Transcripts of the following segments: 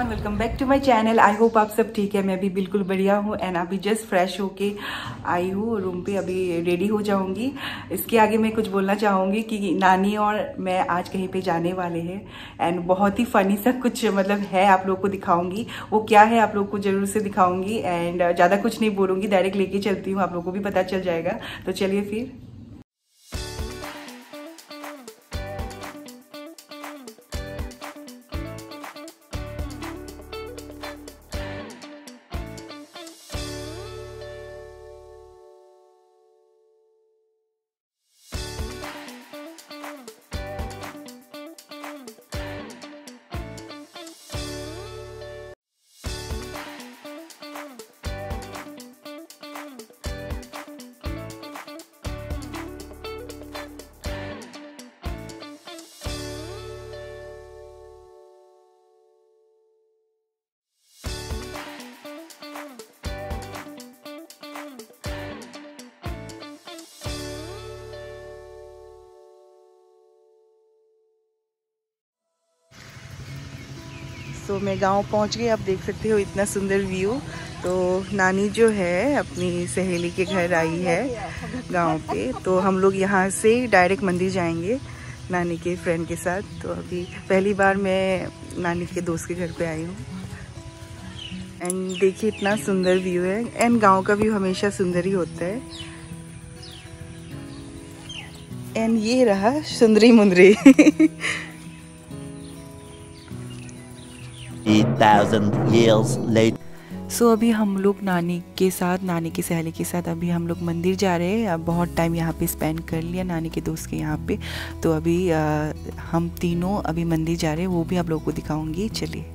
Everyone, welcome back to my channel. I hope आप सब ठीक है। मैं भी बिल्कुल बढ़िया हूँ एंड अभी जस्ट फ्रेश होके आई हूँ रूम पे। अभी रेडी हो जाऊंगी। इसके आगे मैं कुछ बोलना चाहूँगी कि नानी और मैं आज कहीं पे जाने वाले हैं एंड बहुत ही फनी सा कुछ मतलब है, आप लोग को दिखाऊंगी। वो क्या है आप लोग को जरूर से दिखाऊंगी एंड ज़्यादा कुछ नहीं बोलूँगी, डायरेक्ट लेके चलती हूँ, आप लोग को भी पता चल जाएगा। तो चलिए फिर। तो मैं गांव पहुंच गई। आप देख सकते हो इतना सुंदर व्यू। तो नानी जो है अपनी सहेली के घर आई है गांव पे, तो हम लोग यहाँ से डायरेक्ट मंदिर जाएंगे नानी के फ्रेंड के साथ। तो अभी पहली बार मैं नानी के दोस्त के घर पे आई हूँ एंड देखिए इतना सुंदर व्यू है। एंड गांव का व्यू हमेशा सुंदर ही होता है। एंड ये रहा सुंदरी मुंदरी 8,000 years later. सो अभी हम लोग नानी के साथ, नानी की सहेली के साथ अभी हम लोग मंदिर जा रहे हैं। अब बहुत टाइम यहाँ पे स्पेंड कर लिया नानी के दोस्त के यहाँ पे। तो अभी हम तीनों अभी मंदिर जा रहे हैं, वो भी आप लोगों को दिखाऊंगी। चलिए।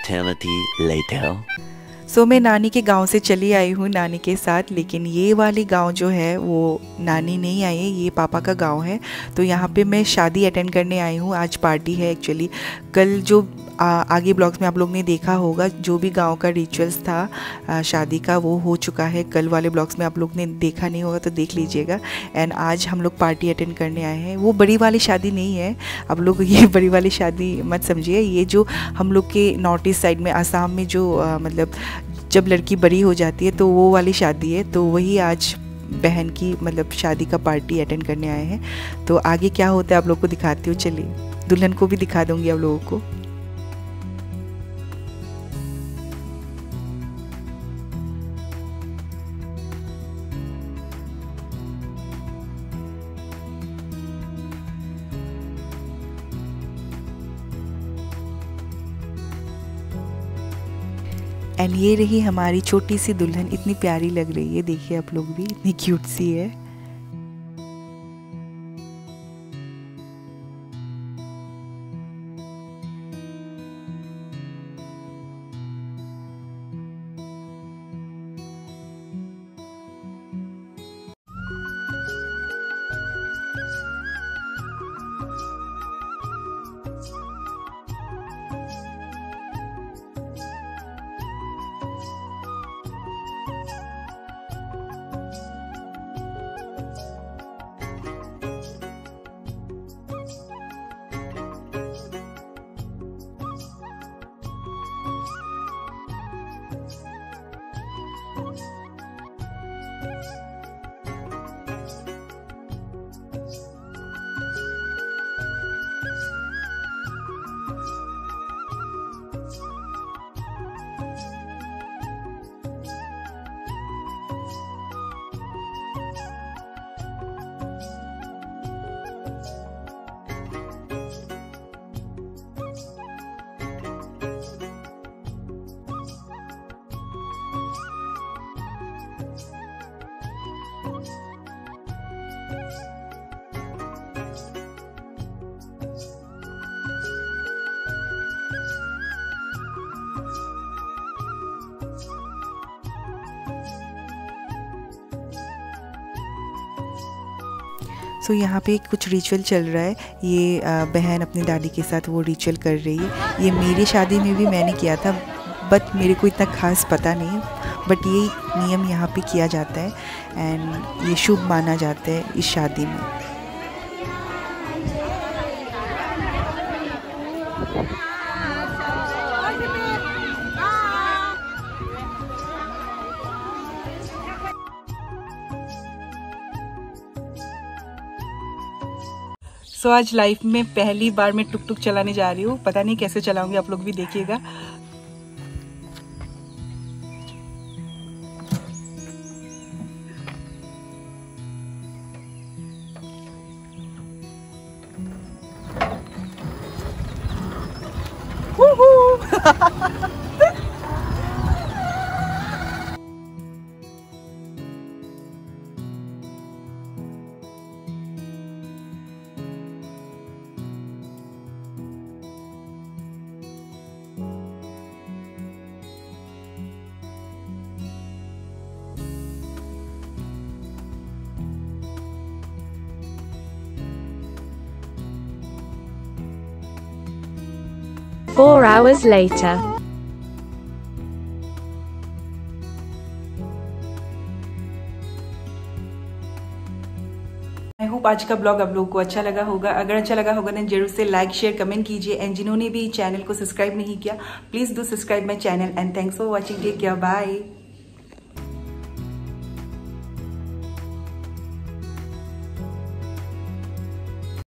eternity later. सो मैं नानी के गांव से चली आई हूँ नानी के साथ, लेकिन ये वाली गांव जो है वो नानी नहीं आई है, ये पापा का गांव है। तो यहाँ पे मैं शादी अटेंड करने आई हूँ। आज पार्टी है एक्चुअली। कल जो आगे ब्लॉग्स में आप लोग ने देखा होगा, जो भी गांव का रिचुअल्स था शादी का वो हो चुका है। कल वाले ब्लॉग्स में आप लोग ने देखा नहीं होगा तो देख लीजिएगा। एंड आज हम लोग पार्टी अटेंड करने आए हैं। वो बड़ी वाली शादी नहीं है, आप लोग ये बड़ी वाली शादी मत समझिए। ये जो हम लोग के नॉर्थ ईस्ट साइड में आसाम में जो मतलब जब लड़की बड़ी हो जाती है तो वो वाली शादी है। तो वही आज बहन की मतलब शादी का पार्टी अटेंड करने आए हैं। तो आगे क्या होता है आप लोग को दिखाती हूँ, चलिए। दुल्हन को भी दिखा दूँगी आप लोगों को। एंड ये रही हमारी छोटी सी दुल्हन, इतनी प्यारी लग रही है। देखिए आप लोग भी, इतनी क्यूट सी है। सो यहाँ पे कुछ रिचुअल चल रहा है। ये बहन अपनी दादी के साथ वो रिचुअल कर रही है। ये मेरी शादी में भी मैंने किया था, बट मेरे को इतना खास पता नहीं, बट ये नियम यहाँ पे किया जाता है एंड ये शुभ माना जाता है इस शादी में। सो आज लाइफ में पहली बार मैं टुक टुक चलाने जा रही हूँ। पता नहीं कैसे चलाऊंगी, आप लोग भी देखिएगा। Four hours later. I hope आज का ब्लॉग आप लोगों को अच्छा लगा होगा। अगर अच्छा लगा होगा ना जरूर से लाइक शेयर कमेंट कीजिए। एंड जिन्होंने भी चैनल को सब्सक्राइब नहीं किया please do subscribe my channel. And thanks for watching. Take care, bye.